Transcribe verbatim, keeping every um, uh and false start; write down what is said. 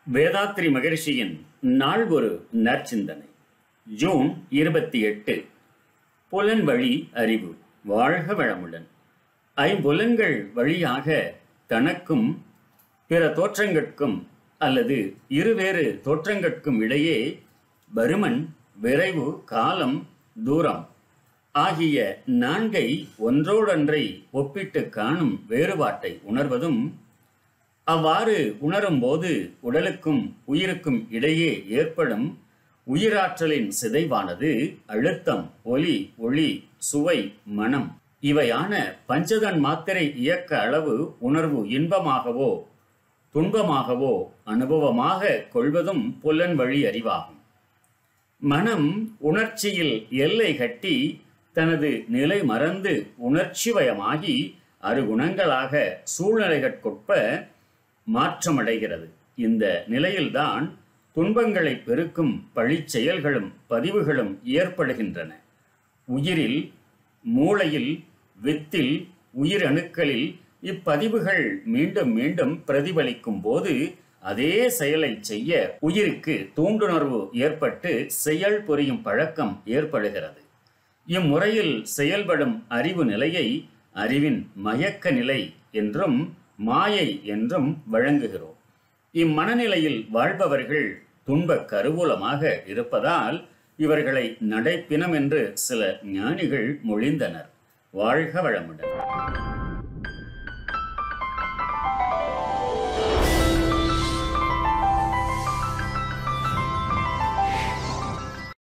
வேதாத்ரி மகரிஷியின் நாள் ஒரு நற்சிந்தனை. ஜூன் இருபத்தி எட்டு. புலன் வழி அறிவு. வாழ்க வளமுடன். ஐம்புலன்கள் வழியாக தனக்கும் பிற தோற்றங்கட்கும் அல்லது இருவேறு தோற்றங்கட்கும் இடையே பருமன், விரைவு, காலம், தூரம் ஆகிய நான்கை ஒன்றோடொன்றை ஒப்பிட்டு காணும் வேறுபாட்டை உணர்வதும், அவ்வாறு உணரும் போது உடலுக்கும் உயிருக்கும் இடையே ஏற்படும் உயிராற்றலின் சிதைவானது அழுத்தம், ஒலி, ஒளி, சுவை, மனம் இவையான பஞ்சதன் மாத்திரை இயக்க அளவு உணர்வு இன்பமாகவோ துன்பமாகவோ அனுபவமாக கொள்வதும் புலன் வழி அறிவாகும். மனம் உணர்ச்சியில் எல்லை கட்டி தனது நிலை மறந்து உணர்ச்சிவயமாகி அருகுணங்களாக சூழ்நிலைகட்கொப்ப மாற்றமடைகிறது. இந்த நிலையில்தான் துன்பங்களை பெருக்கும் பழிச் செயல்களும் பதிவுகளும் ஏற்படுகின்றன. உயிரில், மூளையில், வித்தில், உயிரணுக்களில் இப்பதிவுகள் மீண்டும் மீண்டும் பிரதிபலிக்கும் போது அதே செயலை செய்ய உயிருக்கு தூண்டுணர்வு ஏற்பட்டு செயல் புரியும் பழக்கம் ஏற்படுகிறது. இம்முறையில் செயல்படும் அறிவு நிலையை அறிவின் மயக்க நிலை என்றும் மாயை என்றும் வழங்குகிறோம். இம்மனநிலையில் வாழ்பவர்கள் துன்பக் கருவூலமாக இருப்பதால் இவர்களை நடைப்பினம் என்று சில ஞானிகள் மொழிந்தனர். வாழ்க வளமுடன்.